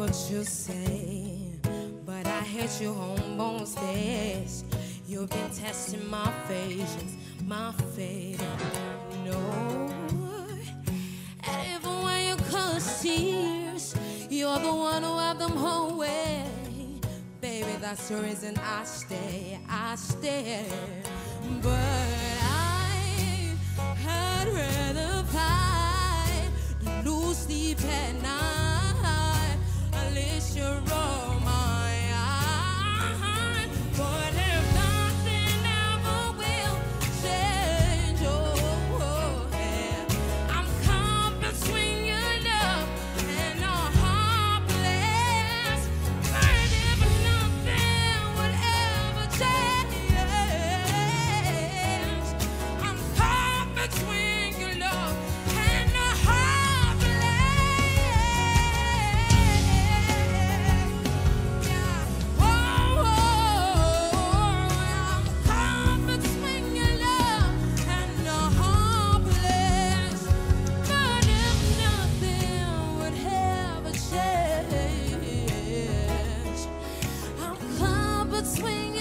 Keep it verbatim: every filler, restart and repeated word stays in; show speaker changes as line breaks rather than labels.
what you say, but I hate you homebound space. You've been testing my patience, my faith. No, and even when you cause tears, you're the one who have them whole way. Baby, that's the reason I stay, I stay. But I had rather fight than lose sleep at night. At least you're all mine. But if nothing ever will change, oh, oh yeah. I'm caught between your love and a heartless. But if nothing would ever change, I'm caught between your love and a heartless. Yeah. Oh, oh, I'm caught between your love and a heartless. But if nothing would ever change, I'm caught between